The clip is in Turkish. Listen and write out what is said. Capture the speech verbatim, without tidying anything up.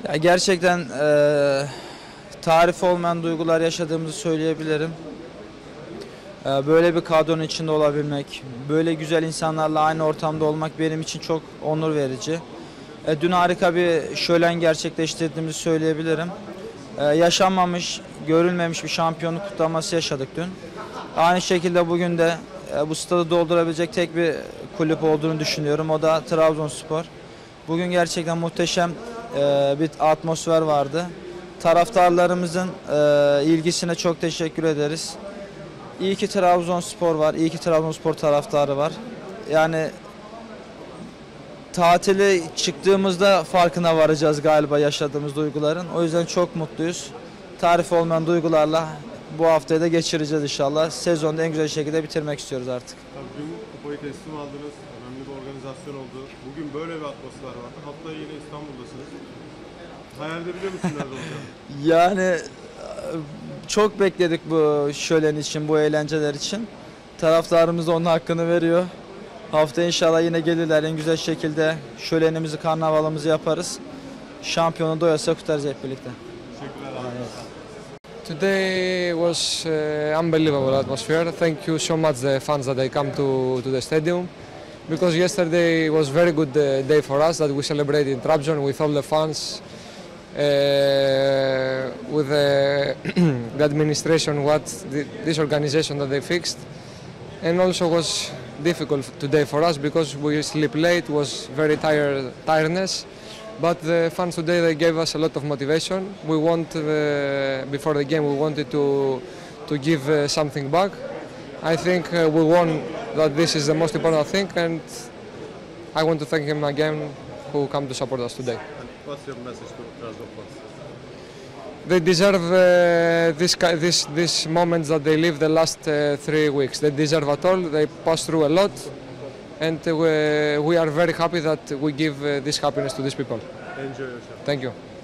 Ya gerçekten e, tarif olmayan duygular yaşadığımızı söyleyebilirim. E, böyle bir kadronun içinde olabilmek, böyle güzel insanlarla aynı ortamda olmak benim için çok onur verici. E, dün harika bir şölen gerçekleştirdiğimizi söyleyebilirim. E, yaşanmamış, görülmemiş bir şampiyonluk kutlaması yaşadık dün. Aynı şekilde bugün de e, bu stadı doldurabilecek tek bir kulüp olduğunu düşünüyorum. O da Trabzonspor. Bugün gerçekten muhteşem e, bir atmosfer vardı. Taraftarlarımızın e, ilgisine çok teşekkür ederiz. İyi ki Trabzonspor var, iyi ki Trabzonspor taraftarı var. Yani tatile çıktığımızda farkına varacağız galiba yaşadığımız duyguların. O yüzden çok mutluyuz. Tarif olmayan duygularla bu haftayı da geçireceğiz inşallah. Sezonu en güzel şekilde bitirmek istiyoruz artık. Tabii dün kupayı teslim aldınız. Önemli bir organizasyon oldu. Bugün böyle bir atmosfer vardı. Haftaya yine İstanbul'dasınız. Hayal edebiliyor musun nerede olacağını? Yani çok bekledik bu şölen için, bu eğlenceler için. Taraftarımız da onun hakkını veriyor. Hafta inşallah yine gelirler en güzel şekilde şölenimizi, karnavalımızı yaparız. Şampiyonu doyasa kutarız hep birlikte. Teşekkürler abi. Today was uh, unbelievable atmosphere. Thank you so much the fans that they come to, to the stadium, because yesterday was very good uh, day for us that we celebrated in Trabzon with all the fans, uh, with the, the administration, what the, this organization that they fixed, and also was difficult today for us because we sleep late, was very tired, tiredness. But the fans today, they gave us a lot of motivation. We want, uh, before the game, we wanted to, to give uh, something back. I think uh, we won, that this is the most important thing, and I want to thank him again who come to support us today. And what's your message to Trabzon fans? They deserve uh, this, ki- this, this moments that they live the last uh, three weeks. They deserve it all. They passed through a lot. And uh, we are very happy that we give uh, this happiness to these people. Enjoy yourself. Thank you.